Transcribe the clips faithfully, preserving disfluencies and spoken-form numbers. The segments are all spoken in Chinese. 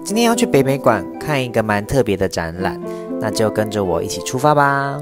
今天要去北美馆看一个蛮特别的展览，那就跟着我一起出发吧。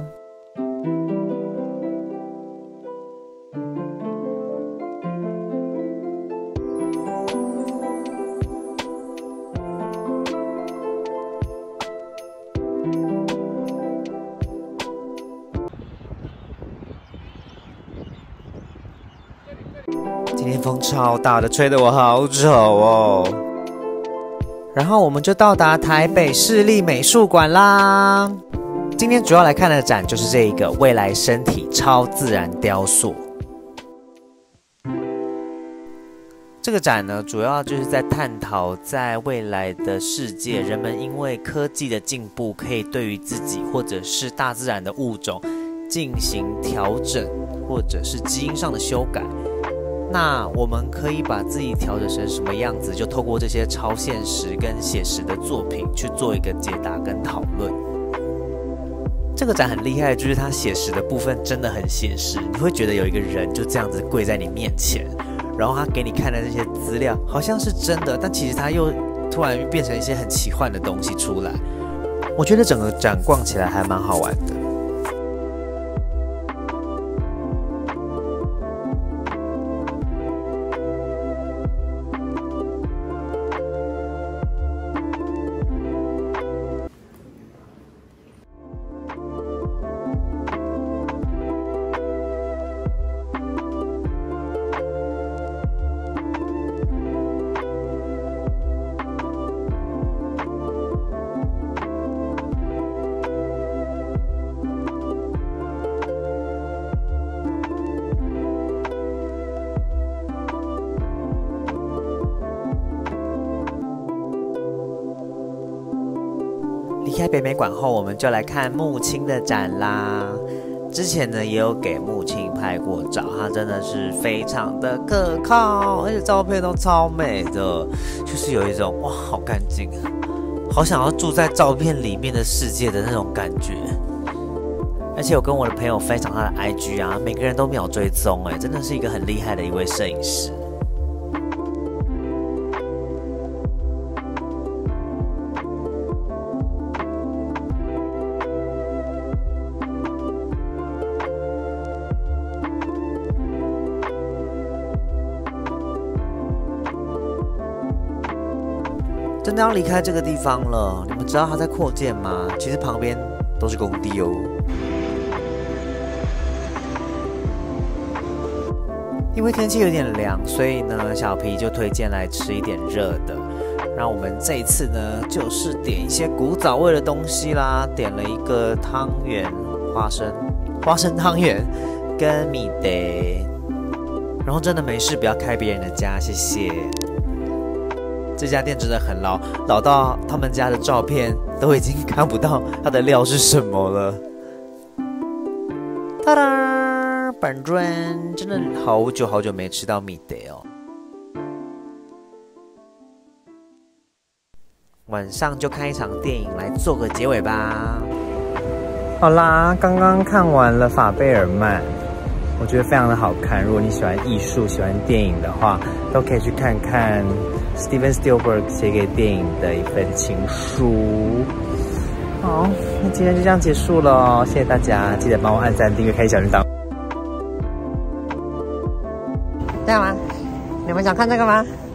今天风超大的，吹得我好丑哦。然后我们就到达台北市立美术馆啦。今天主要来看的展就是这一个未来身体超自然雕塑。这个展呢，主要就是在探讨在未来的世界，人们因为科技的进步，可以对于自己或者是大自然的物种进行调整，或者是基因上的修改。那我们可以把自己调整成什么样子，就透过这些超现实跟写实的作品去做一个解答跟讨论。这个展很厉害，就是它写实的部分真的很写实，你会觉得有一个人就这样子跪在你面前，然后他给你看的这些资料好像是真的，但其实他又突然变成一些很奇幻的东西出来。我觉得整个展逛起来还蛮好玩的。离开北美馆后，我们就来看木青的展啦。之前呢，也有给木青拍过照，他真的是非常的可靠，而且照片都超美的，就是有一种哇，好干净，好想要住在照片里面的世界的那种感觉。而且我跟我的朋友分享他的 I G 啊，每个人都秒追踪，哎，真的是一个很厉害的一位摄影师。真的要离开这个地方了，你们知道它在扩建吗？其实旁边都是工地哦。因为天气有点凉，所以呢，小皮就推荐来吃一点热的。那我们这一次呢，就是点一些古早味的东西啦，点了一个汤圆、花生、花生汤圆跟米德。然后真的没事，不要开别人的家，谢谢。这家店真的很老，老到他们家的照片都已经看不到它的料是什么了。哒哒，板砖真的好久好久没吃到米德哦。晚上就看一场电影来做个结尾吧。好啦，刚刚看完了法贝尔曼，我觉得非常的好看。如果你喜欢艺术、喜欢电影的话，都可以去看看 Steven Spielberg 写给电影的一份情书。好，那今天就这样结束了，谢谢大家，记得帮我按赞、订阅、开小铃铛。这样吗？你们想看这个吗？